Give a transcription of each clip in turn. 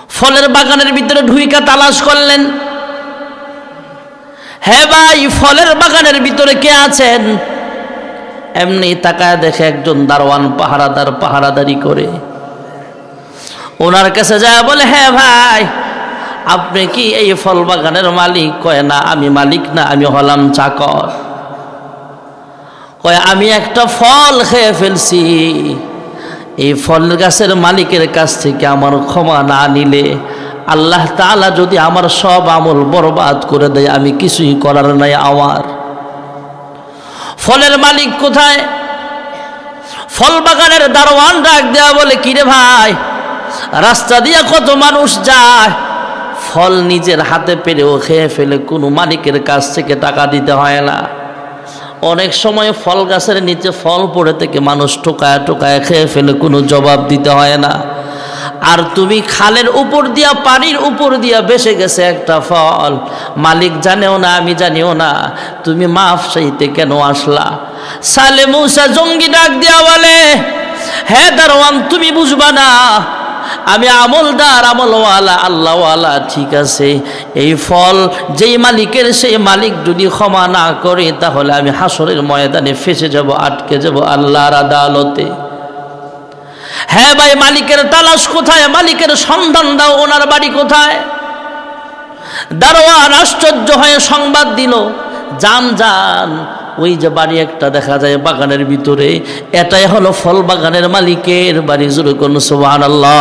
ফলের বাগানের ভিতরে ঢুইকা তালাশ করলেন। হ্যাঁ ভাই, ফলের বাগানের ভিতরে কে আছেন? এমনি তাকায় দেখে একজন দারোয়ান পাহারাদার পাহারাদারি করে। ওনার কাছে যায় বলে, হ্যাঁ ভাই, আপনি কি এই ফল বাগানের মালিক? কয় না, আমি মালিক না, আমি হলাম চাকর। কয় আমি একটা ফল খেয়ে ফেলছি, এই ফল গাছের মালিকের কাছ থেকে আমার ক্ষমা না নিলে আল্লাহ তাআলা যদি আমার সব আমল বরবাদ করে দেয়, আমি কিছুই করার নাই আমার। ফলের মালিক কোথায়? ফল বাগানের দারোয়ান ডাক দেয়া বলে, কিরে ভাই, রাস্তা দিয়ে কত মানুষ যায়, ফল নিজের হাতে পেরেও খেয়ে ফেলে, কোনো মালিকের কাছ থেকে টাকা দিতে হয় না। অনেক সময় ফল গাছের নিচে ফল পড়ে থেকে মানুষ টোকায় টোকায় খেয়ে ফেলে, কোনো জবাব দিতে হয় না। আর তুমি খালের উপর দিয়া, পানির উপর দিয়া ভেসে গেছে একটা ফল, মালিক জানেও না, আমি জানিও না, তুমি মাফ চাইতে কেন আসলা? সালে মূসা জঙ্গি ডাক দিয়া বলে, হ্যাঁ দারোয়ান, তুমি বুঝবা না, আমি আমলদার, আমলওয়ালা, আল্লাহওয়ালা, ঠিক আছে। এই ফল যেই মালিকের, সেই মালিক যদি ক্ষমা না করে, তাহলে আমি হাসরের ময়দানে ফেসে যাব, আটকে যাব আল্লাহর আদালতে। হ্যাঁ ভাই, মালিকের তালাশ কোথায়? মালিকের সন্ধান দাও, ওনার বাড়ি কোথায়? দারোয়ান আশ্চর্য হয়ে সংবাদ দিল, যান যান, ওই যে বাড়ি একটা দেখা যায় বাগানের ভিতরে, এটাই হলো ফল বাগানের মালিকের বাড়ি। জোরে করুন সুবহানাল্লাহ।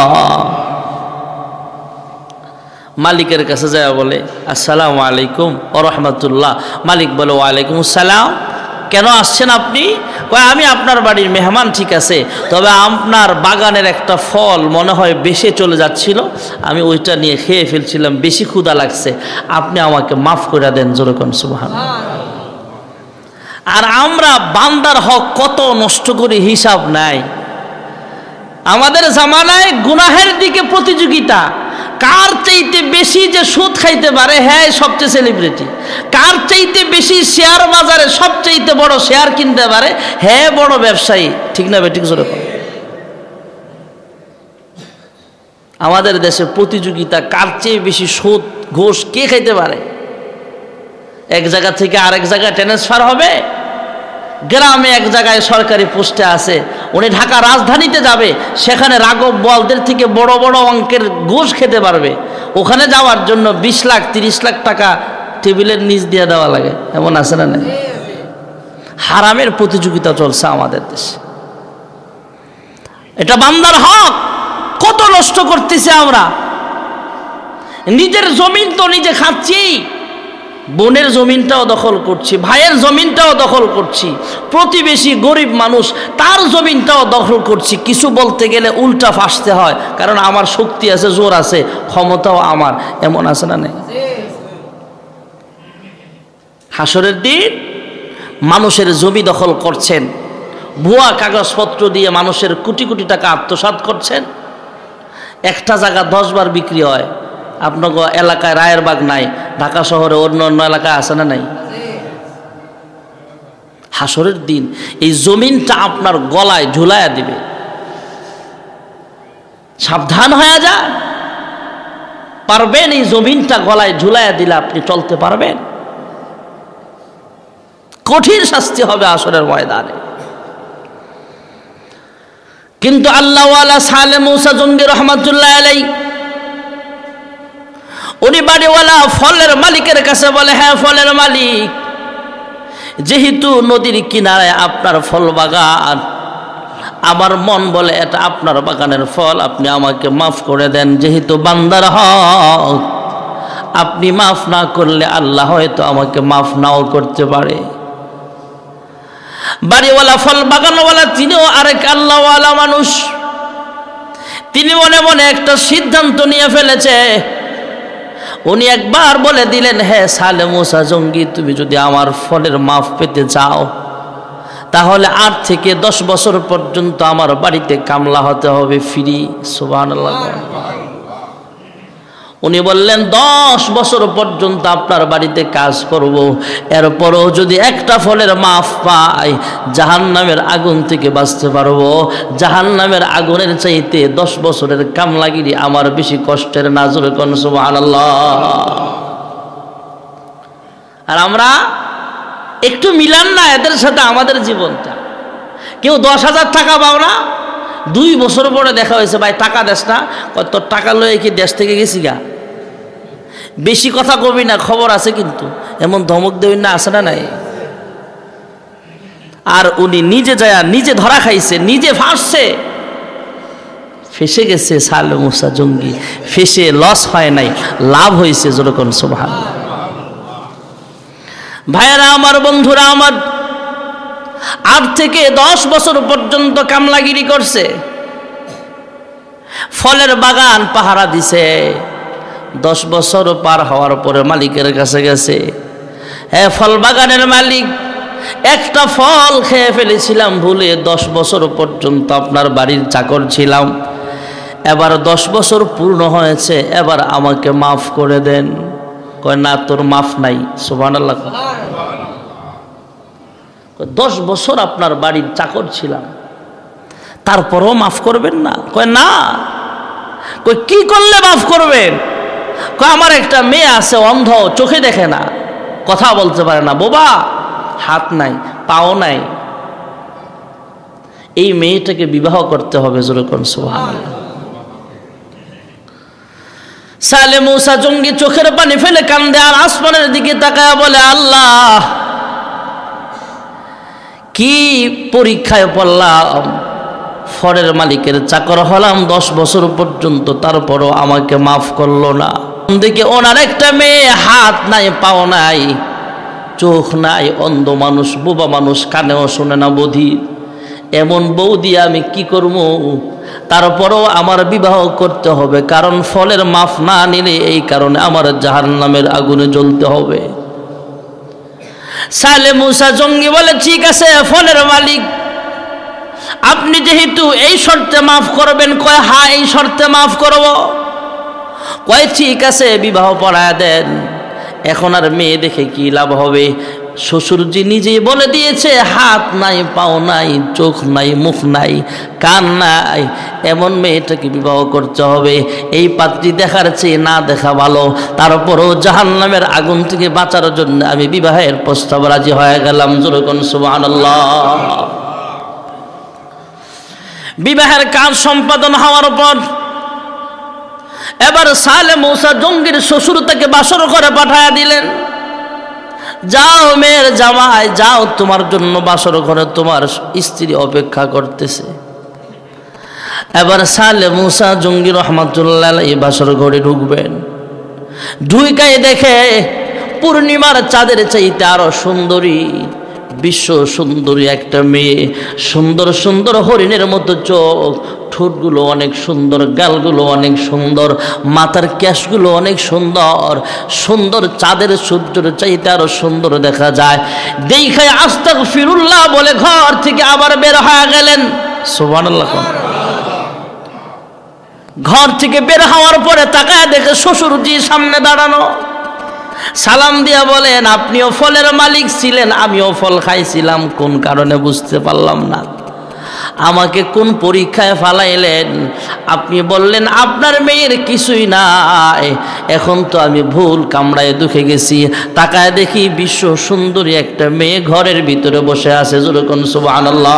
মালিকের কাছে যায় বলে, আসসালামু আলাইকুম ওয়া রাহমাতুল্লাহ। মালিক বলে, ওয়ালাইকুম আসসালাম। কেন আসছেন আপনি? কয়, আমি আপনার বাড়ির মেহমান, ঠিক আছে, তবে আপনার বাগানের একটা ফল মনে হয় বেশি চলে যাচ্ছিল, আমি ওইটা নিয়ে খেয়ে ফেলছিলাম, বেশি ক্ষুধা লাগছে, আপনি আমাকে মাফ করে দেন। জোরে করুন সুবহানাল্লাহ। আর আমরা বান্দার হক কত নষ্ট করি, হিসাব নাই। আমাদের জামানায় গুনাহের দিকে প্রতিযোগিতা, কার চাইতে বেশি যে সুদ খাইতে পারে, হ্যাঁ সবচেয়ে সেলিব্রিটি। কার চাইতে বেশি শেয়ার বাজারে সবচাইতে বড় শেয়ার কিনতে পারে, হ্যাঁ বড় ব্যবসায়ী। ঠিক না বেঠিক? জোরে বলো। আমাদের দেশে প্রতিযোগিতা, কার চেয়ে বেশি সুদ ঘুষ কে খাইতে পারে। এক জায়গা থেকে আরেক জায়গায় ট্রান্সফার হবে, গ্রামে এক জায়গায় সরকারি পোস্টে আছে, উনি ঢাকা রাজধানীতে যাবে, সেখানে রাঘব বোয়ালদের থেকে বড় বড় অঙ্কের ঘুষ খেতে পারবে। ওখানে যাওয়ার জন্য 20 লাখ 30 লাখ টাকা টেবিলের নিচ দিয়ে দেওয়া লাগে, এমন আছে না? হারামের প্রতিযোগিতা চলছে আমাদের দেশে। এটা বান্দার হক কত নষ্ট করতেছে আমরা। নিজের জমিন তো নিজে খাচ্ছি, বোনের জমিনটাও দখল করছি, ভাইয়ের জমিনটাও দখল করছি, প্রতিবেশী গরিব মানুষ তার জমিনটাও দখল করছি। কিছু বলতে গেলে উল্টা ফাঁসতে হয়, কারণ আমার শক্তি আছে, জোর আছে, ক্ষমতাও আমার, এমন আছে না? নেই? হাসরের দিন মানুষের জমি দখল করছেন, ভুয়া কাগজপত্র দিয়ে মানুষের কোটি কোটি টাকা আত্মসাৎ করছেন। একটা জায়গা 10 বার বিক্রি হয়। আপনার এলাকায় রায়েরবাগ নাই, ঢাকা শহরে অন্য অন্য এলাকায় আছে না? নাই। হাসরের দিন এই জমিনটা আপনার গলায় ঝুলাইয়া দিবে। সাবধান হয়ে যায়, পারবেন? এই জমিনটা গলায় ঝুলাইয়া দিলে আপনি চলতে পারবেন? কঠিন শাস্তি হবে হাসরের ময়দানে। কিন্তু আল্লাহওয়ালা সালে মূসা জঙ্গি রহমাতুল্লাহ আলাইহি, উনি বাড়িওয়ালা ফলের মালিকের কাছে বলে, হ্যাঁ ফলের মালিক, যেহেতু নদীর কিনারে আপনার ফল বাগান, আমার মন বলে এটা আপনার বাগানের ফল, আপনি আমাকে মাফ করে দেন। যেহেতু বান্দার হক, আপনি মাফ না করলে আল্লাহ হয়তো আমাকে মাফ নাও করতে পারে। বাড়িওয়ালা ফল বাগানওয়ালা তিনিও আরেক আল্লাহওয়ালা মানুষ, তিনি মনে মনে একটা সিদ্ধান্ত নিয়ে ফেলেছে। উনি একবার বলে দিলেন, হ্যাঁ সালে মূসা জঙ্গি, তুমি যদি আমার ফলের মাফ পেতে চাও, তাহলে 8 থেকে 10 বছর পর্যন্ত আমার বাড়িতে কামলা হতে হবে, ফ্রি। সুবহানাল্লাহ। উনি বললেন 10 বছর পর্যন্ত আপনার বাড়িতে কাজ করব, এরপরও যদি একটা ফলের মাফ পাই জাহান্নামের আগুন থেকে বাঁচতে পারবো। জাহান্নামের আগুনের চাইতে 10 বছরের কামলাগিরি আমার বেশি কষ্টের না। জোরে কোন সুবহানাল্লাহ। আর আমরা একটু মিলান না এদের সাথে আমাদের জীবনটা। কেউ 10,000 টাকা পাও না, 2 বছর পরে দেখা হয়েছে, ভাই টাকা দেস না, তোর টাকা লয়ে কি দেশ থেকে গেছি গা, বেশি কথা কবি না, খবর আছে কিন্তু, এমন ধমক দেই না, আছে না নাই? আর উনি নিজে যায় নিজে ধরা খাইছে, নিজে ফাঁসছে, ফেসে গেছে। সালেম মুসা জঙ্গি ফেসে লস হয় নাই, লাভ হয়েছে। যেরকম সুবহানাল্লাহ। ভাইয়েরা আমার, বন্ধুরা আমার, 8 থেকে 10 বছর পর্যন্ত কামলাগিরি করছে, ফলের বাগান পাহারা দিছে। 10 বছর পার হওয়ার পরে মালিকের কাছে গেছে, হ্যাঁ ফল বাগানের মালিক, একটা ফল খেয়ে ফেলেছিলাম ভুলে, 10 বছর পর্যন্ত আপনার বাড়ির চাকর ছিলাম, এবার 10 বছর পূর্ণ হয়েছে, এবার আমাকে মাফ করে দেন। কয় না, তোর মাফ নাই। সুবহানাল্লাহ। 10 বছর আপনার বাড়ির চাকর ছিলাম, তারপরও মাফ করবেন না? কয় না। কই কি করলে মাফ করবেন? কয় আমার একটা মেয়ে আছে, অন্ধ, চোখে দেখে না, কথা বলতে পারে না, বোবা, হাত নাই, পাও নাই, এই মেয়েটাকে বিবাহ করতে হবে। যেরকম সুবহানাল্লাহ। সালেম মুসা জঙ্গি চোখের পানি ফেলে কান্দে আর আসমানের দিকে তাকায় বলে, আল্লাহ কি পরীক্ষায় পড়লাম, ফলের মালিকের চাকর হলাম 10 বছর পর্যন্ত, তারপরও আমাকে মাফ করলো না। দেখে ওনার একটা মেয়ে, হাত নাই, পাও নাই, চোখ নাই, অন্ধ মানুষ, বোবা মানুষ, কানেও শোনে না, বধির, এমন বউ দিয়ে আমি কি করবো? তারপরও আমার বিবাহ করতে হবে, কারণ ফলের মাফ না নিলে এই কারণে আমার জাহান্নামের আগুনে জ্বলতে হবে। সালেম মুসা জঙ্গি বলে, ঠিক আছে ফলের মালিক, আপনি যেহেতু এই শর্তে মাফ করবেন। কয় হ্যাঁ, এই শর্তে মাফ করব। কয় ঠিক আছে, বিবাহ পড়ায় দেন। এখন আর মেয়ে দেখে কি লাভ হবে? শ্বশুরজি নিজেই বলে দিয়েছে, হাত নাই, পাও নাই, চোখ নাই, মুখ নাই, কান নাই, এমন মেয়েটাকে বিবাহ করতে হবে। এই পাত্রী দেখার চেয়ে না দেখা ভালো। তারপরও জাহান্নামের আগুন থেকে বাঁচার জন্য আমি বিবাহের প্রস্তাব রাজি হয়ে গেলাম। যেরকম সুবহানাল্লাহ। বিবাহের কাজ সম্পাদন হওয়ার পর এবার সালেম মুসা জঙ্গির শ্বশুর তাকে বাসর করে পাঠায়া দিলেন, যাও মেয়ের জামাই, যাও, তোমার জন্য বাসর ঘরে তোমার স্ত্রী অপেক্ষা করতেছে। এবার সালেম মুসা জঙ্গি রহমাতুল্লাহ আলাইহি বাসর ঘরে ঢুকবেন, ঢুকাই দেখে পূর্ণিমার চাঁদের চাইতে আরো সুন্দরী, বিশ্ব সুন্দরী একটা মেয়ে, সুন্দর সুন্দর হরিণের মতো চোখ, ঠোঁটগুলো অনেক সুন্দর, গালগুলো অনেক সুন্দর, মাথার ক্যাশগুলো অনেক সুন্দর, সুন্দর চাঁদের সূর্যের চাইতে আরো সুন্দর দেখা যায়। দেখায় আস্তাগফিরুল্লাহ বলে ঘর থেকে আবার বের হয়ে গেলেন। সুবহানাল্লাহ। ঘর থেকে বের হওয়ার পরে তাকায় দেখে শ্বশুরজি সামনে দাঁড়ানো, সালাম দিয়া বলেন, আপনিও ফলের মালিক ছিলেন, আমিও ফল খাইছিলাম, কোন কারণে বুঝতে পারলাম না, আমাকে কোন পরীক্ষায় ফালাইলেন? আপনি বললেন আপনার মেয়ের কিছুই নাই। এখন তো আমি ভুল কামড়ায় দুঃখে গেছি, তাকায় দেখি বিশ্ব সুন্দরী একটা মেয়ে ঘরের ভিতরে বসে আছে। যেরকম সুবহানাল্লাহ।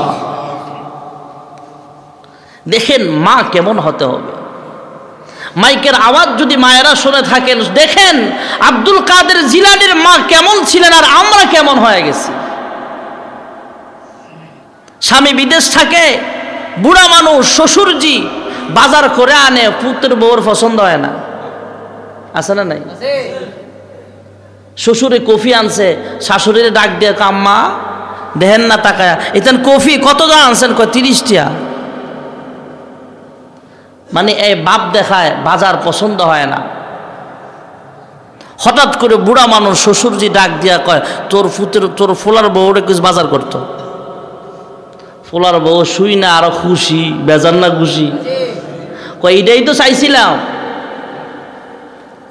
দেখেন মা কেমন হতে হবে। মাইকের আওয়াজ যদি মায়েরা শুনে থাকেন, দেখেন আব্দুল কাদের জিলানীর মা কেমন ছিলেন আর আমরা কেমন হয়ে গেছি। স্বামী বিদেশ থাকে, বুড়া মানুষ, শ্বশুরজি বাজার করে আনে, পুত্রের বউর পছন্দ হয় না, আছে না নাই? শ্বশুরে কফি আনছে, শাশুড়ির ডাক দিয়ে, আম্মা দেখেন না তাকায়া, এতেন কফি কত দাম আনছেন? 30 টাকা। মানে এই বাপ দেখায় বাজার পছন্দ হয় না। হঠাৎ করে বুড়া মানুষ শ্বশুরজি ডাক দিয়া কয়, তোর ফোলার বউরে কিছু বাজার করতো। ফোলার বউ শুই না আরো খুশি, বেজার না খুশি, কয় এটাই তো চাইছিলাম।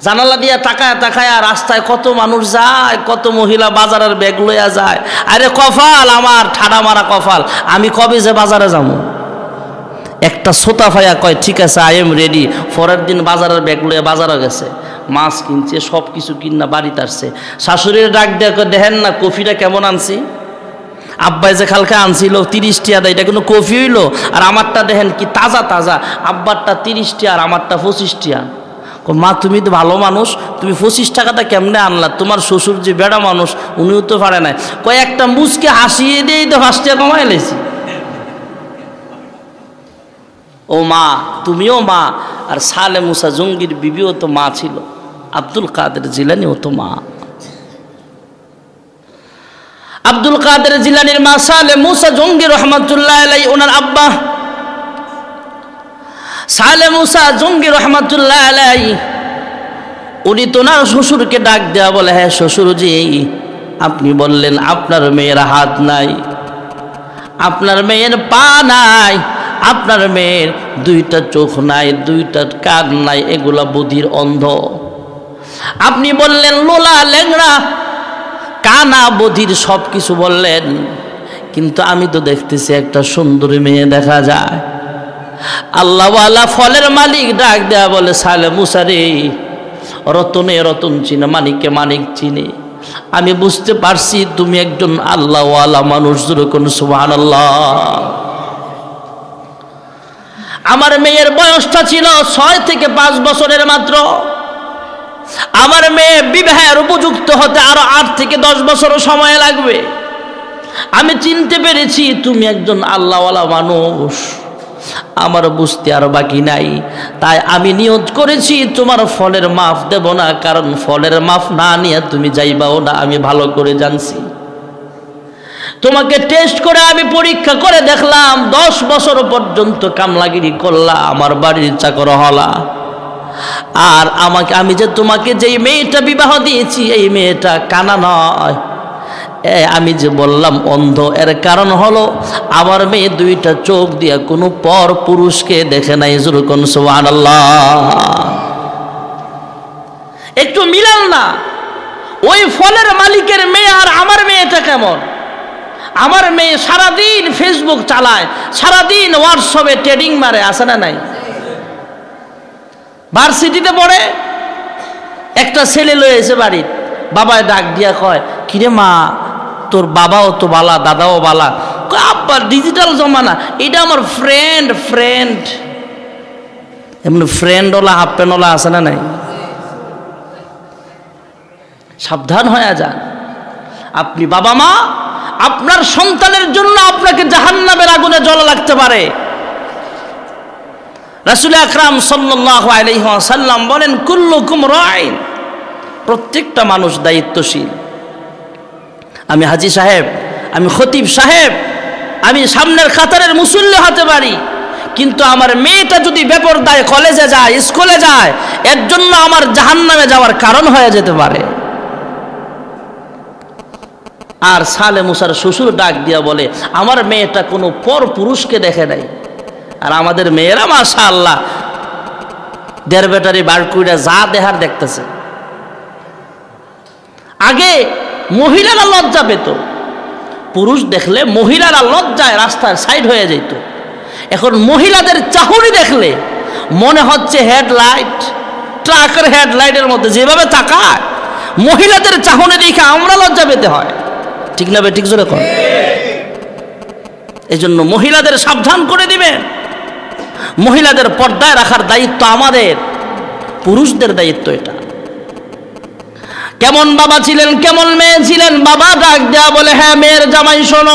জানালা দিয়া তাকায় তাকায় রাস্তায় কত মানুষ যায়, কত মহিলা বাজারের ব্যাগ লইয়া যায়। আরে কপাল আমার, ঠাডা মারা কপাল, আমি কবে যে বাজারে যাবো। একটা সোতা ফাইয়া কয় ঠিক আছে আই এম রেডি। পরের দিন বাজারের ব্যাগ লইয়া বাজারে গেছে, মাছ কিনছে, সব কিছু কিনা বাড়িতে আসছে। শাশুড়ির ডাক দেয়া কয় দেখেন না কফিটা কেমন আনছি। আব্বাই যে কালকে আনছিল 30 টাকা দেয়, এটা কিন্তু কফি হইলো। আর আমারটা দেখেন কি তাজা তাজা, আব্বারটা 30 টাকা আর আমারটা 25 টাকা। মা তুমি তো ভালো মানুষ, তুমি 25 টাকাটা কেমনে আনলা? তোমার শ্বশুর যে বেড়া মানুষ উনিও তো পারে নাই। কয়েকটা মুচকে হাসিয়ে দিয়েই তো 5 টাকা কমাই লেছি। ও মা, তুমিও মা। আর সালে মুসা জঙ্গির বিবিও তো মা ছিল, আব্দুল কাদের জিলানিও তো মা। আব্দুল কাদের জিলানির মা সালে মুসা জঙ্গি রহমাতুল্লাহ আলাইহি, ওনার আব্বা সালে মুসা জঙ্গি রহমাতুল্লাহ আলাইহি, উনি তো ওনার শ্বশুরকে ডাক দেয়া বলে, হ্যাঁ শ্বশুরজি, আপনি বললেন আপনার মেয়ের হাত নাই, আপনার মেয়ের পা নাই, আপনার মেয়ের 2টা চোখ নাই, 2টা কান নাই, এগুলা বুধির অন্ধ। আপনি বললেন লোলা লেংড়া কানা বধির, সব কিছু বললেন, কিন্তু আমি তো দেখতেছি একটা সুন্দরী মেয়ে দেখা যায়। আল্লাহওয়ালা ফলের মালিক ডাক দেয়া বলে, সালে মুসা রে, রতনে রতন চিনে, মানিককে মানিক চিনে, আমি বুঝতে পারছি তুমি একজন আল্লাহওয়ালা মানুষ। যেরকম সুবহানাল্লাহ। আমার মেয়ের বয়সটা ছিল 6 থেকে 5 বছরের মাত্র। আমার মেয়ে বিবাহের উপযুক্ত হতে আরো 8 থেকে 10 বছরও সময় লাগবে। আমি চিনতে পেরেছি তুমি একজন আল্লাহওয়ালা মানুষ, আমার বুঝতে আর বাকি নাই। তাই আমি নিয়ত করেছি তোমার ফলের মাফ দেব না, কারণ ফলের মাফ না নিয়ে তুমি যাইবাও না, আমি ভালো করে জানছি। তোমাকে টেস্ট করে আমি পরীক্ষা করে দেখলাম, 10 বছর পর্যন্ত কামলাগিরি করলা, আমার বাড়ির চাকর হলা। আর আমি যে তোমাকে যেই মেয়েটা বিবাহ দিয়েছি, এই মেয়েটা কানা নয়, আমি যে বললাম অন্ধ, এর কারণ হলো আমার মেয়ে 2টা চোখ দিয়া কোনো পর পুরুষকে দেখে নাই। যেরকম সুবহানাল্লাহ। একটু মিলাল না? ওই ফলের মালিকের মেয়ে আর আমার মেয়েটা কেমন? আমার মেয়ে সারাদিন ফেসবুক চালায়, সারাদিন হোয়াটসঅ্যাপে ট্রেডিং মারে, আছে না নাই? ভার্সিটিতে পড়ে, একটা ছেলে লয়ে এসে বাড়ির, বাবায় ডাক দিয়া কয়, কিরে মা, তোর বাবাও তো বালা, দাদাও বালা। আব্বা ডিজিটাল জমানা, এটা আমার ফ্রেন্ড। এমনি ফ্রেন্ডওয়ালা হাফ প্যান্টওয়ালা আছে না নাই? সাবধান হয়ে যান। আপনি বাবা মা, আপনার সন্তানের জন্য আপনাকে জাহান্নামের আগুনে জ্বলা লাগতে পারে। রাসূল আকরাম সাল্লাল্লাহু আলাইহি ওয়াসাল্লাম বলেন, কুল্লুকুম রাইন, প্রত্যেকটা মানুষ দায়িত্বশীল। আমি হাজী সাহেব, আমি খতিব সাহেব, আমি সামনের কাতারের মুসল্লি হতে পারি, কিন্তু আমার মেয়েটা যদি বেপরদায় কলেজে যায়, স্কুলে যায়, এর জন্য আমার জাহান্নামে যাওয়ার কারণ হয়ে যেতে পারে। আর সালে মুসার শ্বশুর ডাক দিয়া বলে, আমার মেয়েটা কোনো পর পুরুষকে দেখে নাই। আর আমাদের মেয়েরা মাশাআল্লাহ 1.5 ব্যাটারি বার কইরা যা দেখার দেখতেছে। আগে মহিলারা লজ্জা পেত, পুরুষ দেখলে মহিলারা লজ্জায় রাস্তার সাইড হয়ে যেত। এখন মহিলাদের চাহনি দেখলে মনে হচ্ছে হেডলাইট, ট্রাকের হেডলাইটের মধ্যে যেভাবে তাকায়, মহিলাদের চাহনি দেখে আমরা লজ্জা পেতে হয়। ঠিক না? ঠিক জোরে কর। এই জন্য মহিলাদের সাবধান করে দিবেন। মহিলাদের পর্দায় রাখার দায়িত্ব আমাদের, পুরুষদের দায়িত্ব এটা। কেমন বাবা ছিলেন, কেমন মেয়ে ছিলেন? বাবা ডাক দেয়া বলে, হ্যাঁ মেয়ের জামাই শোনো,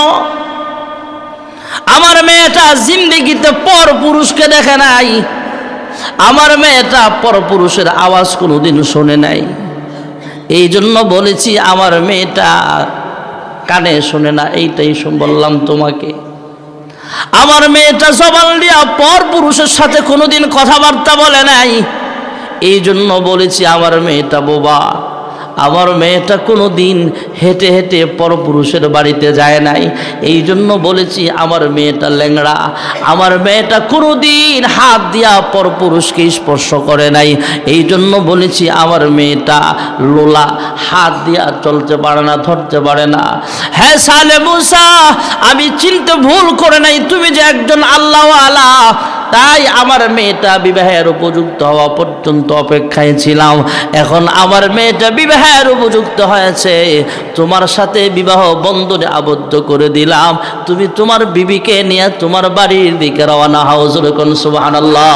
আমার মেয়েটা জিন্দেগিতে পর পুরুষকে দেখে নাই, আমার মেয়েটা পর পুরুষের আওয়াজ কোনোদিন শোনে নাই। এই জন্য বলেছি আমার মেয়েটা কানে শোনে না, এইটাই বললাম তোমাকে। আমার মেয়েটা জবান দিয়া পর পুরুষের সাথে কোনোদিন কথাবার্তা বলে নাই, এই জন্য বলেছি আমার মেয়েটা বোবা। আমার মেয়েটা কোনো দিন হেঁটে হেঁটে পরপুরুষের বাড়িতে যায় নাই, এই জন্য বলেছি আমার মেয়েটা ল্যাংড়া। আমার মেয়েটা কোনো দিন হাত দিয়া পরপুরুষকে স্পর্শ করে নাই, এই জন্য বলেছি আমার মেয়েটা লোলা, হাত দিয়া চলতে পারে না, ধরতে পারে না। হ্যাঁ সালে মুসা, আমি চিনতে ভুল করে নাই, তুমি যে একজন আল্লাহওয়ালা, তাই আমার মেয়েটা বিবাহের উপযুক্ত হওয়া পর্যন্ত অপেক্ষায় ছিলাম। এখন আমার মেয়েটা বিবাহের উপযুক্ত হয়েছে, তোমার সাথে বিবাহ বন্ধনে আবদ্ধ করে দিলাম, তুমি তোমার বিবিকে নিয়ে তোমার বাড়ির দিকে রওনা হও। জোরে কোন সুবহানাল্লাহ।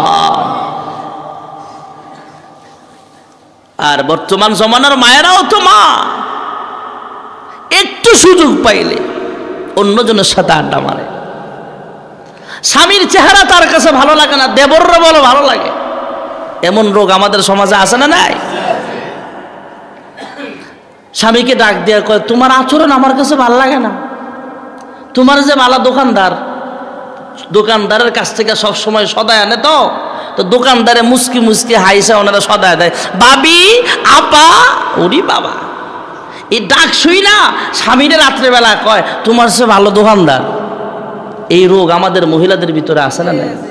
আর বর্তমান জমানার মায়েরাও তো মা, একটু সুযোগ পাইলে অন্যজনের সাথে আড্ডা মারে। স্বামীর চেহারা তার কাছে ভালো লাগে না, দেবররা বলো ভালো লাগে। এমন রোগ আমাদের সমাজে আছে না নাই? স্বামীকে ডাক দেয়া কয়, তোমার আচরণ আমার কাছে ভালো লাগে না, তোমার যে মালা দোকানদার, দোকানদারের কাছ থেকে সব সময় সদায় আনে, তো দোকানদারে মুসকি মুসকি হাইসা ওনারা সদায় দেয়, ভাবি আপা, ওরি বাবা। এই ডাক শুই না স্বামীরে রাত্রেবেলা কয়, তোমার সে ভালো দোকানদার। এই রোগ আমাদের মহিলাদের ভিতরে আছে না নাই?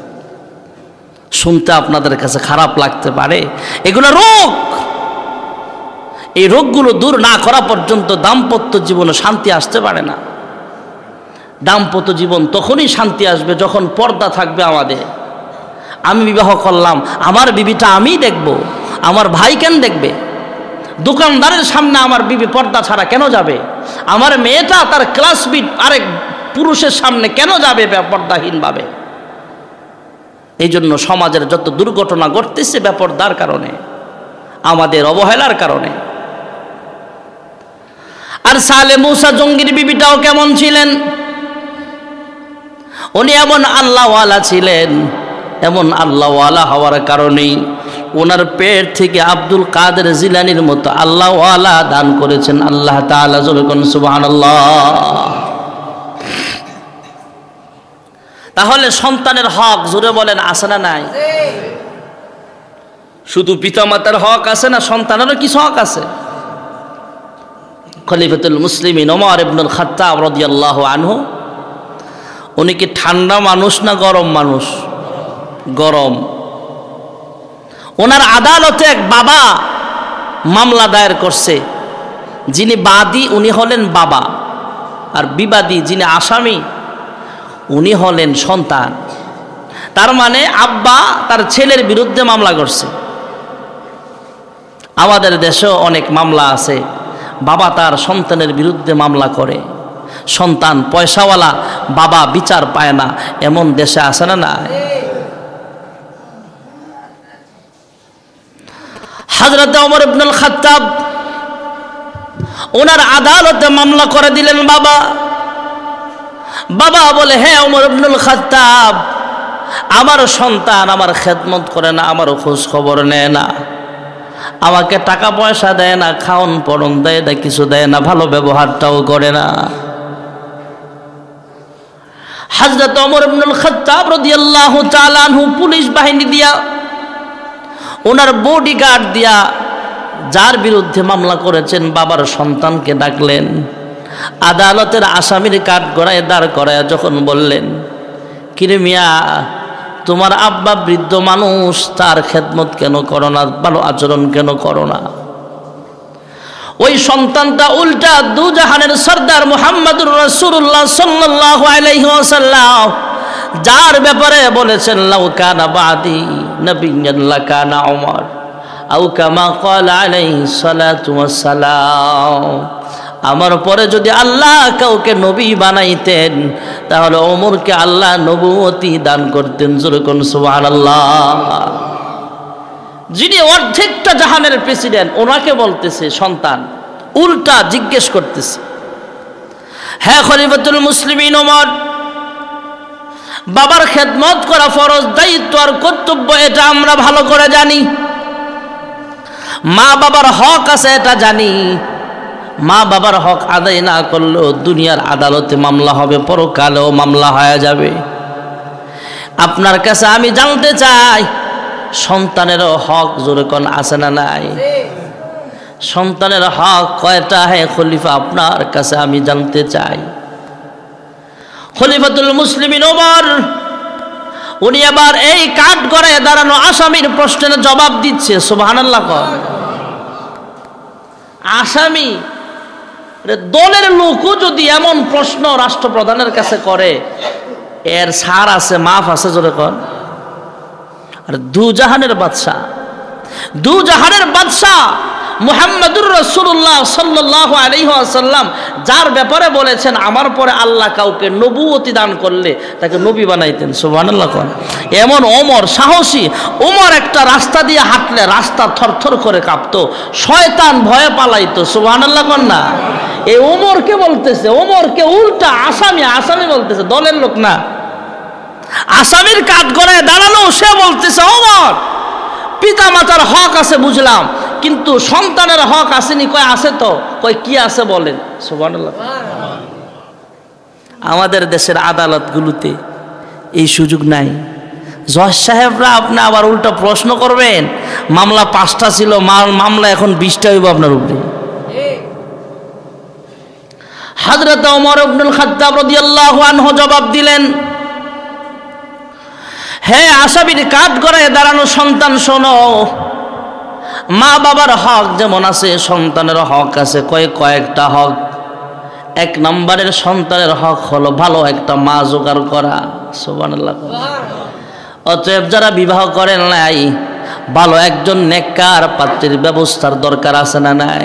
শুনতে আপনাদের কাছে খারাপ লাগতে পারে, এগুলো রোগ। এই রোগগুলো দূর না করা পর্যন্ত দাম্পত্য জীবনে শান্তি আসতে পারে না। দাম্পত্য জীবন তখনই শান্তি আসবে যখন পর্দা থাকবে আমাদের। আমি বিবাহ করলাম, আমার বিবিটা আমি দেখব, আমার ভাই কেন দেখবে? দোকানদারের সামনে আমার বিবি পর্দা ছাড়া কেন যাবে? আমার মেয়েটা তার ক্লাসমেট আরেক পুরুষের সামনে কেন যাবে পর্দাহীনভাবে? এই জন্য সমাজের যত দুর্ঘটনা ঘটতেছে বেপরদার কারণে, আমাদের অবহেলার কারণে। আর সালে মুসা জঙ্গির বিবিটাও কেমন ছিলেন? উনি এমন আল্লাহওয়ালা ছিলেন, এমন আল্লাহওয়ালা হওয়ার কারণেই ওনার পেট থেকে আব্দুল কাদের জিলানির মতো আল্লাহওয়ালা দান করেছেন আল্লাহ তাআলা। জোরে কোন সুবহানাল্লাহ। তাহলে সন্তানের হক জোরে বলেন আছে না নাই? শুধু পিতামাতার হক আছে না, সন্তানেরও কিছু হক আছে। খলিফাতুল মুসলিমিন ওমর ইবনুল খাত্তাব রাদিয়াল্লাহু আনহু, উনি কি ঠান্ডা মানুষ না গরম মানুষ? গরম। ওনার আদালতে এক বাবা মামলা দায়ের করছে, যিনি বাদী উনি হলেন বাবা, আর বিবাদী যিনি আসামি উনি হলেন সন্তান। তার মানে আব্বা তার ছেলের বিরুদ্ধে মামলা করছে। আমাদের দেশেও অনেক মামলা আছে, বাবা তার সন্তানের বিরুদ্ধে মামলা করে, সন্তান পয়সাওয়ালা, বাবা বিচার পায় না, এমন দেশে আছে না না? হযরত ওমর ইবনুল খাত্তাব ওনার আদালতে মামলা করে দিলেন বাবা। বাবা বলে, হ্যাঁ ওমর ইবনুল খাত্তাব, আমার সন্তান আমার খেদমত করে না, আমার খোঁজ খবর নেয় না, আমাকে টাকা পয়সা দেয় না, খাওন পরন দেয় না, কিছু দেয় না, ভালো ব্যবহারটাও করে না। হযরত ওমর ইবনুল খাত্তাব রাদিয়াল্লাহু তাআলা আনহু পুলিশ বাহিনী দিয়া, ওনার বডিগার্ড দিয়া যার বিরুদ্ধে মামলা করেছেন বাবার সন্তানকে ডাকলেন, আদালতের আসামির কাঠ গড়ায় দাঁড় করায় যখন বললেন, কিরে মিয়া, তোমার আব্বা বৃদ্ধ মানুষ, তার খেদমত কেন করো না, ভালো আচরণ কেন করো না? ওই সন্তানটা উল্টা দুজাহানের সরদার মুহাম্মদুর রাসূলুল্লাহ সাল্লাল্লাহু আলাইহি ওয়াসাল্লাম যার ব্যাপারে বলেছেন, লাউ কানা বাদি নবিয়্যান লাকানা ওমর আও কামা ক্বালা আলাইহিস সালাতু ওয়াস সালাম, আমার পরে যদি আল্লাহ কাউকে নবী বানাইতেন তাহলে ওমরকে আল্লাহ নবুয়তি দান করতেন। জোরে কোন সুবহানাল্লাহ। যিনি অর্ধেকটা জাহানের প্রেসিডেন্ট, ওনাকে বলতেছে সন্তান, উল্টা জিজ্ঞেস করতেছে। হ্যাঁ খলিফাতুল মুসলিমিন ওমর, বাবার খেদমত করা ফরজ, দায়িত্ব আর কর্তব্য, এটা আমরা ভালো করে জানি। মা বাবার হক আছে এটা জানি। মা বাবার হক আদায় না করলেও দুনিয়ার আদালতে মামলা হবে, পরকালেও মামলা হয়ে যাবে। আপনার কাছে আমি জানতে চাই, সন্তানেরও হক জোরে কোন আছে না নাই? সন্তানের হক কয়টা হে খলিফা আপনার কাছে আমি জানতে চাই। খলিফাতুল মুসলিমিন ওমর উনি আবার এই কাঠ গড়ায় দাঁড়ানো আসামির প্রশ্নের জবাব দিচ্ছে। সুবহানাল্লাহ। আসামি দলের লোকও যদি এমন প্রশ্ন রাষ্ট্রপ্রধানের কাছে করে, এর ছাড় আছে, মাফ আছে জোরে কর। আর দুজাহানের বাদশা মুহাম্মদুর রাসূলুল্লাহ সাল্লাল্লাহু আলাইহি ওয়াসাল্লাম যার ব্যাপারে বলেছেন আমার পরে আল্লাহ কাউকে নবুয়তি দান করলে তাকে নবী বানাইতেন। সুবহানাল্লাহ। এমন ওমর সাহসী, ওমর একটা রাস্তা দিয়ে হাঁটলে রাস্তা থরথর করে কাঁপতো, শয়তান ভয়ে পালাইতো। সুবহানাল্লাহ না? এই ওমরকে বলতেছে, ওমরকে উল্টা আসামি বলতেছে, দলের লোক না। আসামির কাঠ গড়ায় দাঁড়ানো সে বলতেছে ওমর পিতা মাতার হক আছে বুঝলাম, কিন্তু সন্তানের হক আসেনি। কয় আছে তো, কয় কি আছে বলেন। সুবহানাল্লাহ। আমাদের দেশের আদালতগুলোতে এই সুযোগ নাই। জজ সাহেবরা আপনি আবার উল্টা প্রশ্ন করবেন, মামলা 5টা ছিল, মামলা এখন 20টা হইব আপনার উপরে। হযরত ওমর ইবনুল খাত্তাব রাদিয়াল্লাহু আনহু জবাব দিলেন, হে আসামির কাঠ গড়ায় দাঁড়ানো সন্তান শোনো, মা বাবার হক যেমন আছে সন্তানের হক আছে। কয়েকটা হক। 1 নম্বরের সন্তানের হক হলো ভালো একটা মা জোগাড় করা। সুবহানাল্লাহ। অতএব যারা বিবাহ করেন নাই, ভালো একজন নেককার পাত্রীর ব্যবস্থার দরকার আছে না নাই?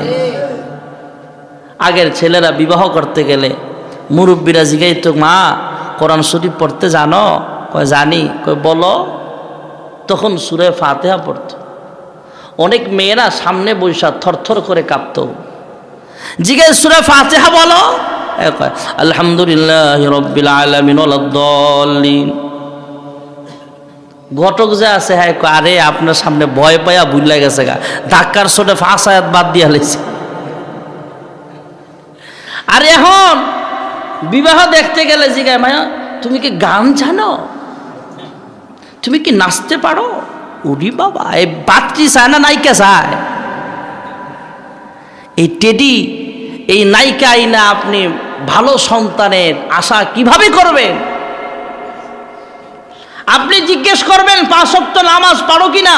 আগের ছেলেরা বিবাহ করতে গেলে মুরব্বীরা জিজ্ঞাসা, মা কোরআন শরীফ পড়তে জানো? কয় জানি। কয় বলো। তখন সূরা ফাতিহা পড়তো। অনেক মেয়েরা সামনে বৈশা থরথর করে কাঁপতো। জিজ্ঞাসা, সূরা ফাতিহা বলো? আলহামদুলিল্লাহি রাব্বিল আলামিন ওয়ালাদ-দাল্লিন। ঘটক যে আছে, হ্যাঁ আরে আপনার সামনে ভয় পায়া ভুলে গেছে গা, ধাক্কার ছোটে 5 আয়াত বাদ দিয়া লেছে। আর এখন বিবাহ দেখতে গেলে জিজ্ঞাসা, মায়া তুমি কি গান জানো? তুমি কি নাচতে পারো? উরি বাবা, এই বাচ্চি চায় না নায়িকা চায়? এই টেডি, এই নায়িকা আইনা আপনি ভালো সন্তানের আশা কিভাবে করবেন? আপনি জিজ্ঞেস করবেন 5 ওয়াক্ত নামাজ পারো কিনা,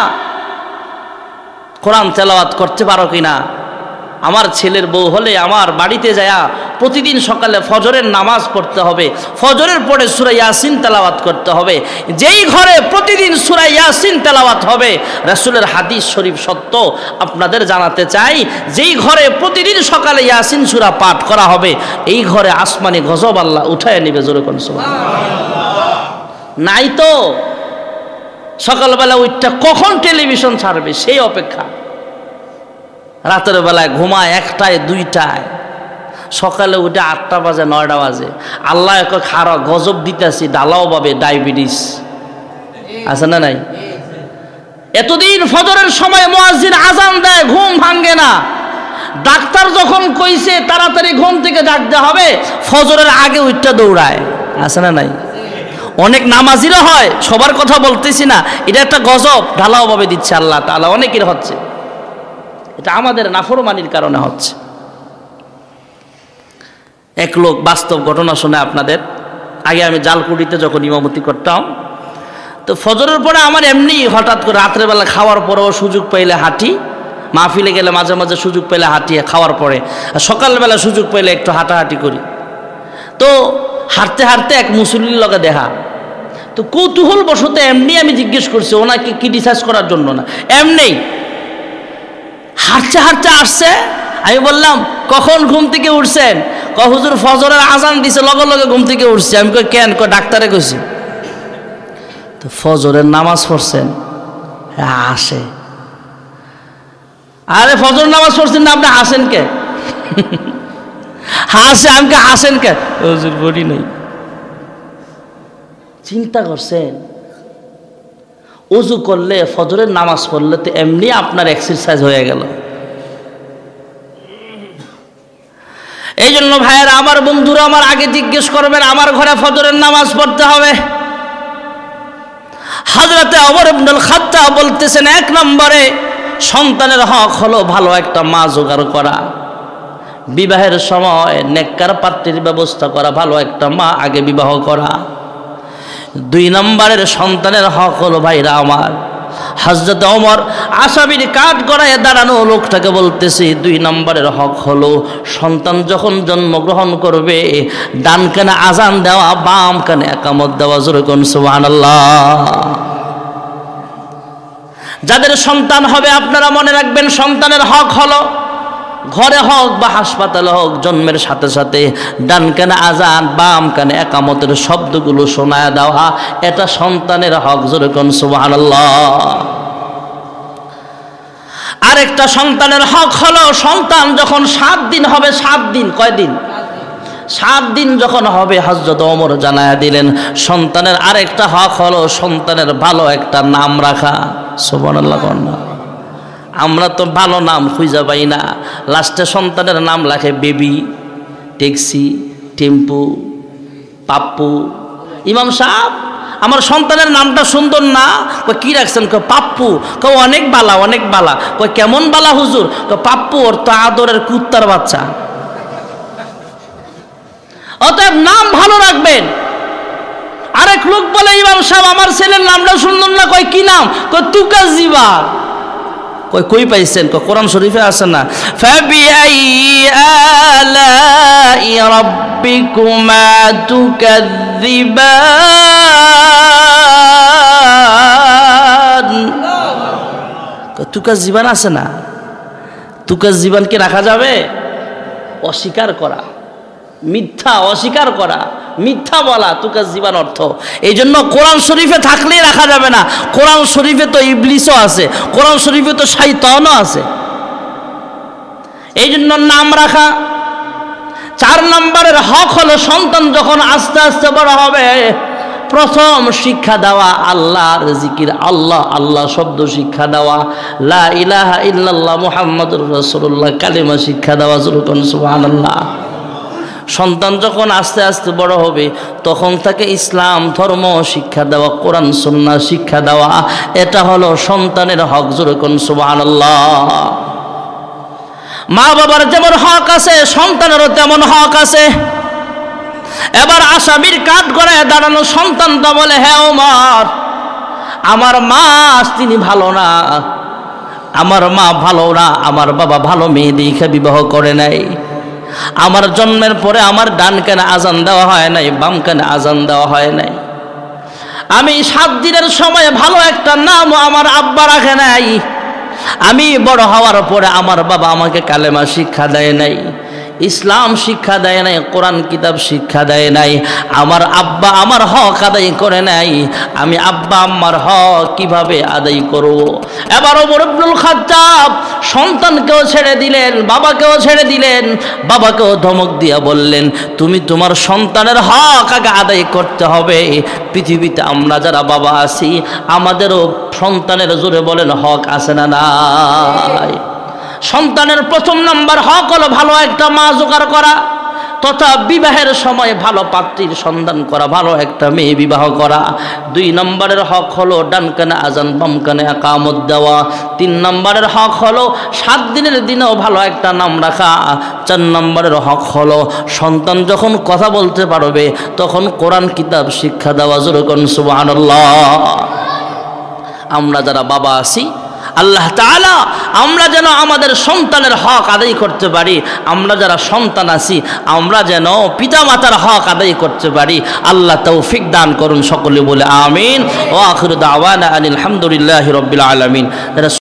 কোরআন তেলাওয়াত করতে পারো কিনা। আমার ছেলের বউ হলে আমার বাড়িতে যায়া প্রতিদিন সকালে ফজরের নামাজ পড়তে হবে, ফজরের পরে সূরা ইয়াসিন তেলাওয়াত করতে হবে। যেই ঘরে প্রতিদিন সূরা ইয়াসিন তেলাওয়াত হবে, রাসূলের হাদিস শরীফ সত্য, আপনাদের জানাতে চাই, যেই ঘরে প্রতিদিন সকালে ইয়াসিন সূরা পাঠ করা হবে, এই ঘরে আসমানি গজব আল্লাহ উঠায় নেবে। জোরে কোন সুবহানাল্লাহ। নাই তো সকালবেলা ওইটা কখন টেলিভিশন ছাড়বে সেই অপেক্ষা। রাতের বেলায় ঘুমায় 1টায় 2টায়, সকালে উঠে 8টা বাজে 9টা বাজে। আল্লাহ একটা খারা গজব দিতেছি, ডালাও পাবে ডায়াবেটিস। আছে না নাই? এতদিন ফজরের সময় মুয়াজ্জিন আজান দেয়, ঘুম ভাঙে না। ডাক্তার যখন কইছে তাড়াতাড়ি ঘুম থেকে জাগতে হবে, ফজরের আগে উঠটা দৌড়ায়। আছে না নাই? অনেক নামাজিরা হয়, সবার কথা বলতেছি না, এটা একটা গজব ঢালাও ভাবে দিচ্ছে আল্লাহ তাআলা, অনেকের হচ্ছে। এটা আমাদের নাফরমানির কারণে হচ্ছে। এক লোক বাস্তব ঘটনা শুনে আপনাদের। আগে আমি জালকুড়িতে যখন ইমামতি করতাম, তো ফজরের পরে আমার এমনি হঠাৎ করে রাত্রেবেলা খাওয়ার পরেও সুযোগ পাইলে হাঁটি, মাহফিলে গেলে মাঝে মাঝে সুযোগ পেলে হাঁটি খাওয়ার পরে, আর সকালবেলা সুযোগ পেলে একটু হাঁটাহাঁটি করি। তো হাঁটতে হাঁটতে এক মুসল্লির লগে দেখা, তো কৌতূহল বশত এমনি আমি জিজ্ঞেস করছি, ওনাকে ক্রিটিসাইজ করার জন্য না, এমনি হাঁটতে হাঁটতে আসছে। আমি বললাম কখন ঘুম থেকে উঠছেন? হুজুর ফজরের আজান দিছে লগে লগে ঘুম থেকে উঠছি। আমি কই কেন? ডাক্তারে কইছি। তো ফজরের নামাজ পড়ছেন? হ্যাঁ আসে। আরে ফজর নামাজ পড়ছেন না, আপনি হাসেন কে? হাসে। আমি কে হাসেন কে? হুজুর বডি নেই। চিন্তা করছেন? ওযু করলে ফজরের নামাজ পড়লে তো এমনি আপনার এক্সারসাইজ হয়ে গেল। এই জন্য ভাইয়েরা আমার, বন্ধুরা আমার, আগে জিজ্ঞেস করবেন আমার ঘরে ফজরের নামাজ পড়তে হবে। হযরতে ওমর ইবনুল খাত্তাব বলতেছেন, 1 নম্বরে সন্তানের হক হলো ভালো একটা মা জোগাড় করা, বিবাহের সময় নেককার পাত্রীর ব্যবস্থা করা, ভালো একটা মা আগে বিবাহ করা। 2 নম্বরের সন্তানের হক হলো ভাইরা আমার, হযরত ওমর আসামির কাঠ গড়ায় দাঁড়ানো লোকটাকে বলতেছি 2 নম্বরের হক হলো সন্তান যখন জন্মগ্রহণ করবে ডান কানে আজান দেওয়া, বাম কানে একামত দেওয়া। জোরে কোন সুবহানাল্লাহ। যাদের সন্তান হবে আপনারা মনে রাখবেন, সন্তানের হক হলো ঘরে হোক বা হাসপাতালে হোক জন্মের সাথে সাথে ডান কানে আজান, বাম কানে একামতের শব্দগুলো শোনায় দেওয়া, এটা সন্তানের হক। জোরে কোন সুবহানাল্লাহ। আরেকটা সন্তানের হক হলো সন্তান যখন 7 দিন হবে, 7 দিন, কয়দিন? 7 দিন যখন হবে, হযরত ওমর জানায়া দিলেন সন্তানের আরেকটা হক হলো সন্তানের ভালো একটা নাম রাখা। সুবহানাল্লাহ। আমরা তো ভালো নাম খুঁজে পাই না, লাস্টে সন্তানের নাম রাখে বেবি, ট্যাক্সি, টেম্পু, পাপ্পু। ইমাম সাহেব আমার সন্তানের নামটা সুন্দর না। কই কি রাখছেন? কই পাপ্পু। কই অনেক বালা, অনেক বালা। কই কেমন বালা হুজুর? কই পাপ্পু ওর তো আদরের কুত্তার বাচ্চা। অতএব নাম ভালো রাখবেন। আরেক লোক বলে ইমাম সাহেব আমার ছেলের নামটা সুন্দর না। কই কি নাম? কই তুকাজিবা। কই পাইছেন? কোরআন শরীফে আছে না, ফাবিআই আলাই রাব্বিকুমা তুকাযিবান। তুকাযিবান আছে না? তুকাযিবান কি রাখা যাবে? অস্বীকার করা, মিথ্যা অস্বীকার করা, মিথ্যা বলা তুকাযিবান অর্থ। এই জন্য কোরআন শরীফে থাকলেই রাখা যাবে না। কোরআন শরীফে তো ইবলিসও আছে, কোরআন শরীফে তো শয়তানও আছে। এই জন্য নাম রাখা। 4 নম্বরের হক হলো সন্তান যখন আস্তে আস্তে বড় হবে প্রথম শিক্ষা দেওয়া আল্লাহর জিকির, আল্লাহ আল্লাহ শব্দ শিক্ষা দেওয়া, লা ইলাহা ইল্লাল্লাহ মুহাম্মাদুর রাসূলুল্লাহ কালিমা শিক্ষা দেওয়া। সুবহানাল্লাহ। সন্তান যখন আস্তে আস্তে বড় হবে তখন তাকে ইসলাম ধর্ম শিক্ষা দেওয়া, কোরআন সুন্নাহ শিক্ষা দেওয়া, এটা হলো সন্তানের হক। জোরে কোন সুবহানাল্লাহ। মা বাবার যেমন হক আছে সন্তানেরও তেমন হক আছে। এবার আসামির কাঠ গড়ায় দাঁড়ানো সন্তানটা বলে, হ্যাঁ ওমর, আমার মা তিনি ভালো না, আমার মা ভালো না, আমার বাবা ভালো মেয়ে দেখে বিবাহ করে নাই, আমার জন্মের পরে আমার ডান কানে আজান দেওয়া হয় নাই, বাম কানে আজান দেওয়া হয় নাই, আমি 7 দিনের সময় ভালো একটা নাম আমার আব্বা রাখে নাই, আমি বড় হওয়ার পরে আমার বাবা আমাকে কালেমা শিক্ষা দেয় নাই, ইসলাম শিক্ষা দেয় নাই, কোরআন কিতাব শিক্ষা দেয় নাই, আমার আব্বা আমার হক আদায় করে নাই, আমি আব্বা আম্মার হক কিভাবে আদায় করব? এবার ওমর ইবনুল খাত্তাব সন্তানকেও ছেড়ে দিলেন, বাবাকেও ছেড়ে দিলেন, বাবাকেও ধমক দিয়া বললেন, তুমি তোমার সন্তানের হক আগে আদায় করতে হবে। পৃথিবীতে আমরা যারা বাবা আছি আমাদেরও সন্তানের, জোরে বলেন, হক আছে না নাই? সন্তানের প্রথম নাম্বার হক হলো ভালো একটা মা জোগাড় করা তথা বিবাহের সময় ভালো পাত্রীর সন্ধান করা, ভালো একটা মেয়ে বিবাহ করা। 2 নম্বরের হক হলো ডান কানে আজান, বাম কানে একামত দেওয়া। 3 নম্বরের হক হলো 7 দিনের দিনেও ভালো একটা নাম রাখা। 4 নম্বরের হক হলো সন্তান যখন কথা বলতে পারবে তখন কোরআন কিতাব শিক্ষা দেওয়া। জোরে কোন সুবহানাল্লাহ। আমরা যারা বাবা আছি আল্লাহ তাআলা আমরা যেন আমাদের সন্তানের হক আদায় করতে পারি, আমরা যারা সন্তান আছি আমরা যেন পিতামাতার হক আদায় করতে পারি। আল্লাহ তৌফিক দান করুন সকলে বলে আমিন। ওয়া আখিরু দাওয়ানা আনিল হামদুলিল্লাহি রাব্বিল আলামিন।